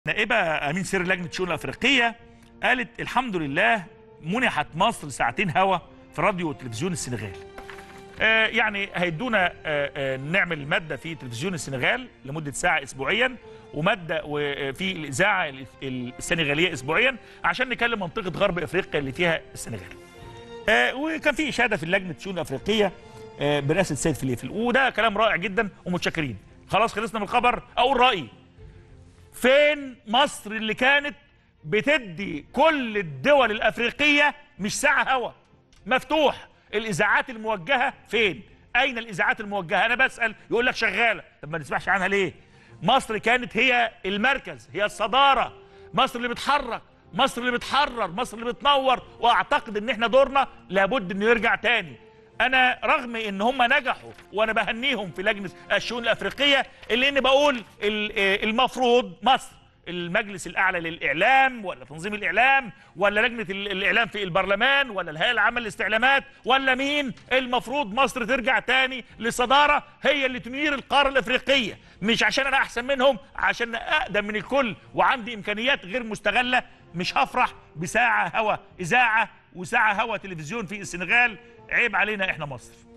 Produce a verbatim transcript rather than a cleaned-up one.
نائبة أمين سر لجنة الشؤون الأفريقية قالت الحمد لله منحت مصر ساعتين هوا في راديو وتلفزيون السنغال. آه يعني هيدونا آه آه نعمل مادة في تلفزيون السنغال لمدة ساعة أسبوعيا، ومادة في الإذاعة السنغالية أسبوعيا عشان نكلم منطقة غرب أفريقيا اللي فيها السنغال. آه وكان في إشادة في لجنة الشؤون الأفريقية آه برئاسة سيد فليفل، وده كلام رائع جدا ومتشكرين. خلاص خلصنا من الخبر. أقول رأيي، فين مصر اللي كانت بتدي كل الدول الأفريقية مش ساعة هوا مفتوح؟ الإذاعات الموجهة فين؟ أين الإذاعات الموجهة؟ أنا بسأل يقول لك شغالة. طب ما نسمعش عنها ليه؟ مصر كانت هي المركز، هي الصدارة، مصر اللي بتحرك، مصر اللي بتحرر، مصر اللي بتنور. وأعتقد إن إحنا دورنا لابد إنه يرجع تاني. أنا رغم إن هم نجحوا وأنا بهنيهم في لجنة الشؤون الأفريقية، اللي إني بقول المفروض مصر المجلس الأعلى للإعلام ولا تنظيم الإعلام ولا لجنة الإعلام في البرلمان ولا الهيئة العامة للاستعلامات ولا مين، المفروض مصر ترجع تاني للصدارة، هي اللي تنير القارة الأفريقية. مش عشان أنا أحسن منهم، عشان أقدم من الكل وعندي إمكانيات غير مستغلة. مش هفرح بساعة هوا إذاعة وساعة هوا تلفزيون في السنغال. عيب علينا إحنا مصر.